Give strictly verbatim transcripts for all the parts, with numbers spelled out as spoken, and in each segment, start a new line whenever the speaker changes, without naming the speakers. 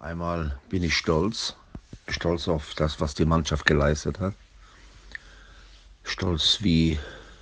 Einmal bin ich stolz, stolz auf das, was die Mannschaft geleistet hat. Stolz wie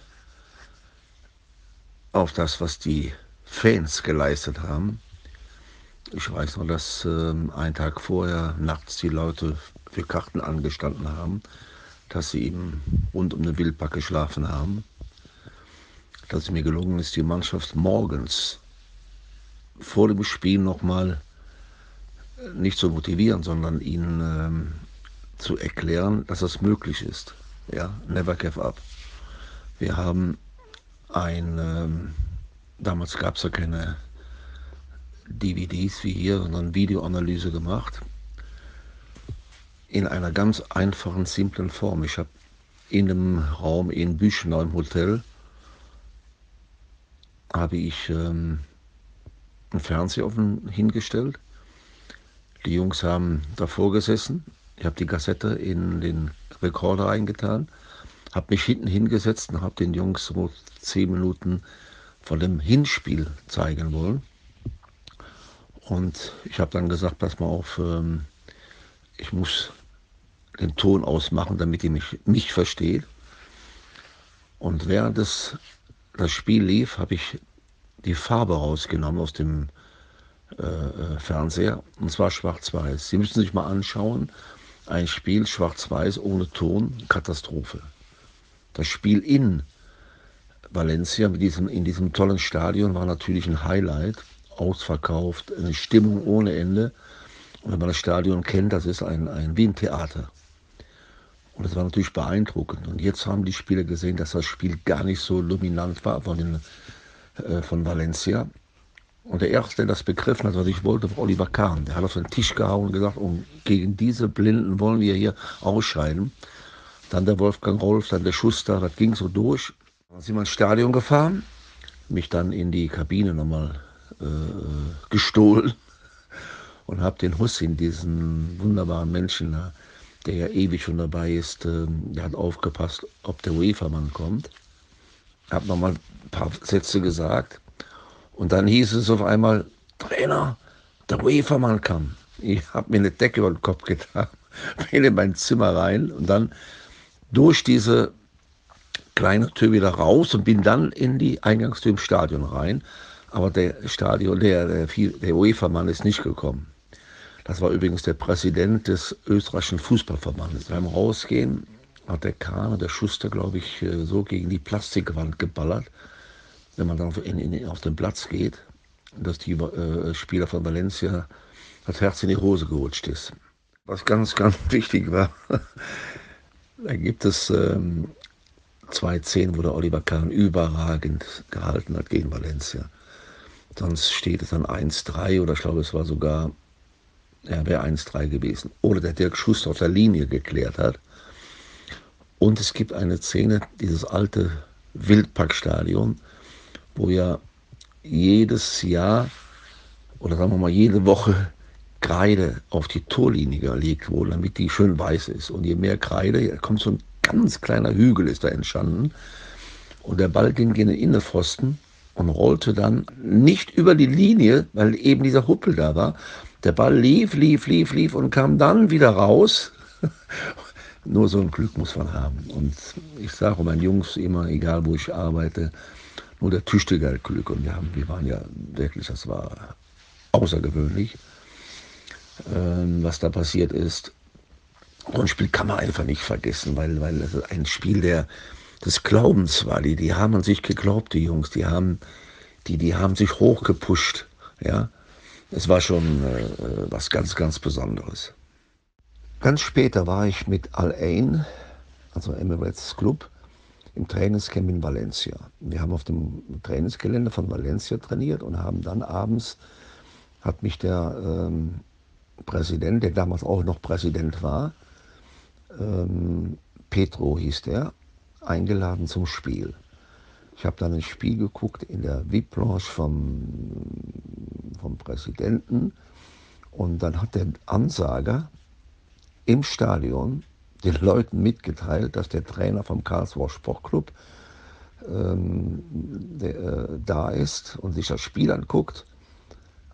auf das, was die Fans geleistet haben. Ich weiß noch, dass ähm, einen Tag vorher nachts die Leute für Karten angestanden haben, dass sie eben rund um den Wildpark geschlafen haben. Dass es mir gelungen ist, die Mannschaft morgens vor dem Spiel nochmal nicht zu motivieren, sondern ihnen ähm, zu erklären, dass das möglich ist. Ja, never give up. Wir haben ein, ähm, damals gab es ja keine D V Ds wie hier, sondern Videoanalyse gemacht. In einer ganz einfachen, simplen Form. Ich habe in dem Raum in Büchenau im Hotel habe ich ähm, einen Fernseher auf den, hingestellt. Die Jungs haben davor gesessen. Ich habe die Kassette in den Rekorder eingetan, habe mich hinten hingesetzt und habe den Jungs so zehn Minuten von dem Hinspiel zeigen wollen. Und ich habe dann gesagt, pass mal auf, ähm, ich muss den Ton ausmachen, damit ihr mich, mich versteht. Und während das, das Spiel lief, habe ich die Farbe rausgenommen aus dem äh, Fernseher, und zwar schwarz-weiß. Sie müssen sich mal anschauen, ein Spiel schwarz-weiß ohne Ton, Katastrophe. Das Spiel in Valencia mit diesem, in diesem tollen Stadion war natürlich ein Highlight, ausverkauft, eine Stimmung ohne Ende. Und wenn man das Stadion kennt, das ist ein, ein wie ein Theater. Und das war natürlich beeindruckend. Und jetzt haben die Spieler gesehen, dass das Spiel gar nicht so dominant war von, den, äh, von Valencia. Und der Erste, der das begriffen hat, was ich wollte, war Oliver Kahn. Der hat auf den Tisch gehauen und gesagt, und gegen diese Blinden wollen wir hier ausscheiden. Dann der Wolfgang Rolf, dann der Schuster, das ging so durch. Dann sind wir ins Stadion gefahren, mich dann in die Kabine nochmal äh, gestohlen und habe den Hussin, diesen wunderbaren Menschen, der ja ewig schon dabei ist, äh, der hat aufgepasst, ob der UEFA-Mann kommt. Habe nochmal ein paar Sätze gesagt. Und dann hieß es auf einmal, Trainer, der UEFA-Mann kam. Ich habe mir eine Decke über den Kopf getan, bin in mein Zimmer rein und dann durch diese kleine Tür wieder raus und bin dann in die Eingangstür im Stadion rein. Aber der Stadion, der, der, der UEFA-Mann ist nicht gekommen. Das war übrigens der Präsident des österreichischen Fußballverbandes. Beim Rausgehen hat der Kahn und der Schuster, glaube ich, so gegen die Plastikwand geballert, wenn man dann auf, in, in, auf den Platz geht, dass die äh, Spieler von Valencia das Herz in die Hose gerutscht ist. Was ganz, ganz wichtig war, da gibt es ähm, zwei Szenen, wo der Oliver Kahn überragend gehalten hat gegen Valencia. Sonst steht es dann eins drei oder ich glaube, es war sogar, ja, wäre eins drei gewesen. Oder der Dirk Schuster auf der Linie geklärt hat. Und es gibt eine Szene, dieses alte Wildparkstadion, wo ja jedes Jahr oder sagen wir mal jede Woche Kreide auf die Torlinie gelegt wurde, damit die schön weiß ist. Und je mehr Kreide, da kommt so ein ganz kleiner Hügel ist da entstanden. Und der Ball ging in den Innenpfosten und rollte dann nicht über die Linie, weil eben dieser Huppel da war. Der Ball lief, lief, lief, lief und kam dann wieder raus. Nur so ein Glück muss man haben. Und ich sage meinen Jungs immer, egal wo ich arbeite, nur der Tüchtige hat Glück. Und wir, haben, wir waren ja wirklich, das war außergewöhnlich, ähm, was da passiert ist. So ein Spiel kann man einfach nicht vergessen, weil, weil es ein Spiel der, des Glaubens war. Die, die haben an sich geglaubt, die Jungs. Die haben, die, die haben sich hochgepusht. Ja? Es war schon äh, was ganz, ganz Besonderes. Ganz später war ich mit Al Ain, also Emirates Club, im Trainingscamp in Valencia. Wir haben auf dem Trainingsgelände von Valencia trainiert und haben dann abends, hat mich der ähm, Präsident, der damals auch noch Präsident war, ähm, Petro hieß der, eingeladen zum Spiel. Ich habe dann ein Spiel geguckt in der V I P-Lounge vom, vom Präsidenten und dann hat der Ansager im Stadion den Leuten mitgeteilt, dass der Trainer vom Karlsruher Sportclub ähm, der, äh, da ist und sich das Spiel anguckt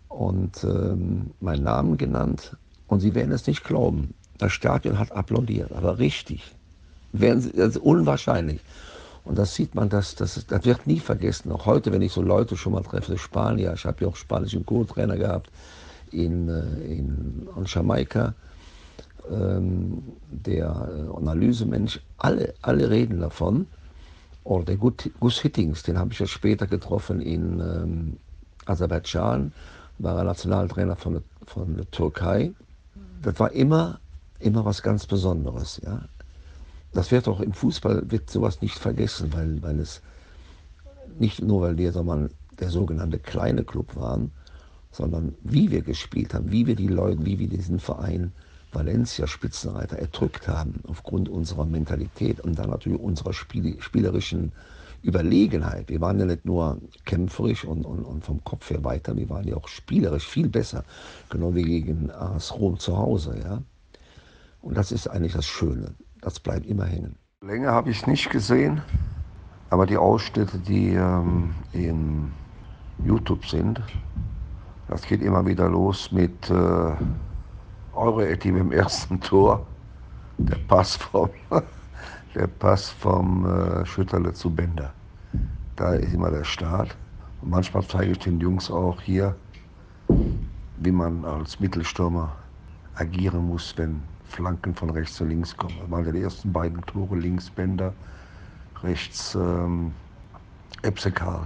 und ähm, meinen Namen genannt. Und Sie werden es nicht glauben, das Stadion hat applaudiert, aber richtig. Werden Sie, das ist unwahrscheinlich. Und das sieht man, das, das, das wird nie vergessen. Auch heute, wenn ich so Leute schon mal treffe, Spanier, ich habe ja auch spanischen Co-Trainer gehabt in, äh, in, in Jamaika, ähm, der äh, Analysemensch, alle, alle reden davon. Oder der Gus Hittings, den habe ich ja später getroffen in ähm, Aserbaidschan, war er Nationaltrainer von der, von der Türkei. Das war immer, immer was ganz Besonderes. Ja? Das wird auch im Fußball wird sowas nicht vergessen, weil, weil es nicht nur, weil wir sondern der sogenannte kleine Club waren, sondern wie wir gespielt haben, wie wir die Leute, wie wir diesen Verein Valencia Spitzenreiter erdrückt haben, aufgrund unserer Mentalität und dann natürlich unserer Spiel, spielerischen Überlegenheit. Wir waren ja nicht nur kämpferisch und, und, und vom Kopf her weiter, wir waren ja auch spielerisch viel besser, genau wie gegen A S Rom zu Hause. Ja? Und das ist eigentlich das Schöne, das bleibt immer hängen. Länger habe ich es nicht gesehen, aber die Ausschnitte, die ähm, in YouTube sind, das geht immer wieder los mit äh, Euro-Etim im ersten Tor, der Pass vom, der Pass vom äh, Schütterle zu Bender. Da ist immer der Start. Und manchmal zeige ich den Jungs auch hier, wie man als Mittelstürmer agieren muss, wenn Flanken von rechts und links kommen. Das waren ja die ersten beiden Tore, links Bender, rechts ähm, Epsekal.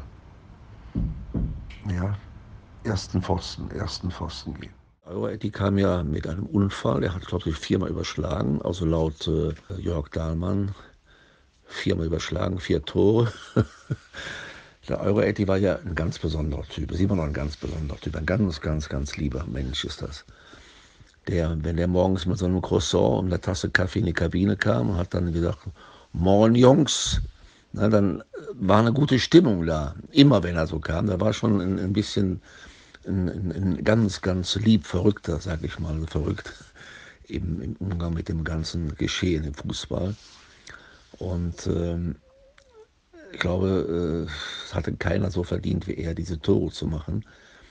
Ja, ersten Pfosten, ersten Pfosten gehen. Euro-Etti kam ja mit einem Unfall, er hat, glaube ich, viermal überschlagen, also laut äh, Jörg Dahlmann, viermal überschlagen, vier Tore. Der Euro-Etti war ja ein ganz besonderer Typ, ist immer noch ein ganz besonderer Typ, ein ganz, ganz, ganz lieber Mensch ist das. Der, wenn der morgens mit so einem Croissant und einer Tasse Kaffee in die Kabine kam und hat dann gesagt, Morgen Jungs, na, dann war eine gute Stimmung da. Immer wenn er so kam, da war schon ein, ein bisschen ein, ein, ein ganz, ganz lieb Verrückter, sag ich mal, verrückt im, im Umgang mit dem ganzen Geschehen im Fußball. Und ähm, ich glaube, äh, es hatte keiner so verdient wie er, diese Tore zu machen.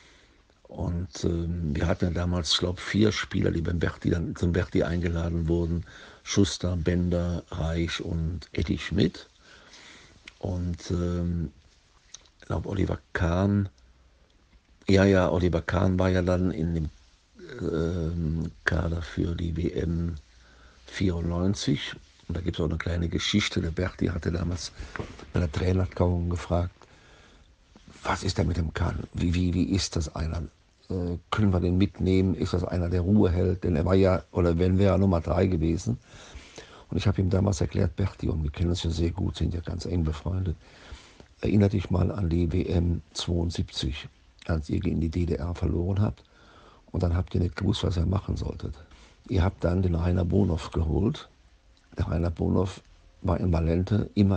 Und ähm, wir hatten ja damals, ich glaube, vier Spieler, die beim Berti dann zum Berti eingeladen wurden. Schuster, Bender, Reich und Eddie Schmidt. Und ähm, ich glaube, Oliver Kahn, ja, ja, Oliver Kahn war ja dann in dem ähm, Kader für die W M vierundneunzig. Und da gibt es auch eine kleine Geschichte. Der Berti hatte damals bei der Trainerkauung gefragt, was ist da mit dem Kahn? Wie, wie, wie ist das einer? Äh, können wir den mitnehmen? Ist das einer, der Ruhe hält? Denn er war ja, oder wenn wäre er Nummer drei gewesen. Und ich habe ihm damals erklärt, Berti, und wir kennen uns ja sehr gut, sind ja ganz eng befreundet, erinnere dich mal an die W M zweiundsiebzig, als ihr gegen die D D R verloren habt. Und dann habt ihr nicht gewusst, was ihr machen solltet. Ihr habt dann den Rainer Bonhoff geholt. Der Rainer Bonhoff war in Valente immer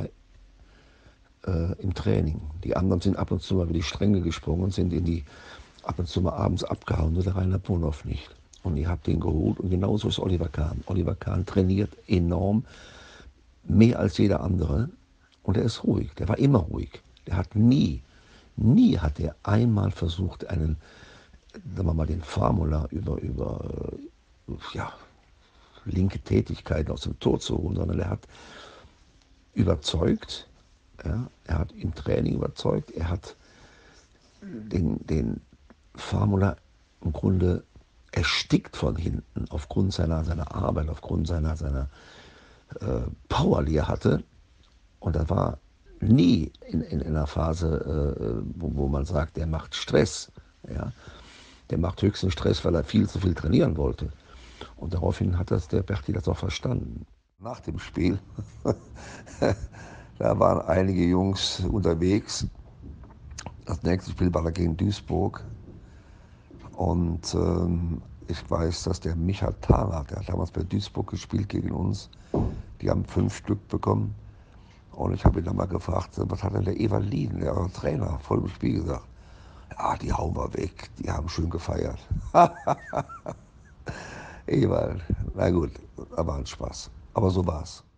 äh, im Training. Die anderen sind ab und zu mal über die Stränge gesprungen und sind in die, ab und zu mal abends abgehauen, nur der Rainer Bonhoff nicht. Und ihr habt den geholt und genauso ist Oliver Kahn. Oliver Kahn trainiert enorm, mehr als jeder andere. Und er ist ruhig, der war immer ruhig. Der hat nie, nie hat er einmal versucht, einen, sagen wir mal, den Formula über, über ja, linke Tätigkeiten aus dem Tor zu holen, sondern er hat überzeugt, ja, er hat im Training überzeugt, er hat den, den Formula im Grunde erstickt von hinten aufgrund seiner, seiner Arbeit, aufgrund seiner, seiner äh, Power, die er hatte. Und da war nie in, in, in einer Phase, äh, wo, wo man sagt, der macht Stress. Ja? Der macht höchsten Stress, weil er viel zu viel trainieren wollte. Und daraufhin hat das der Berti das auch verstanden. Nach dem Spiel, da waren einige Jungs unterwegs. Das nächste Spiel war da gegen Duisburg. Und ähm, ich weiß, dass der Michael Thaler, der hat damals bei Duisburg gespielt gegen uns, die haben fünf Stück bekommen. Und ich habe ihn dann mal gefragt, was hat denn der Evalin, der Trainer, vor dem Spiel gesagt? Ja, die hauen wir weg, die haben schön gefeiert. Ewald, na gut, aber ein Spaß. Aber so war's.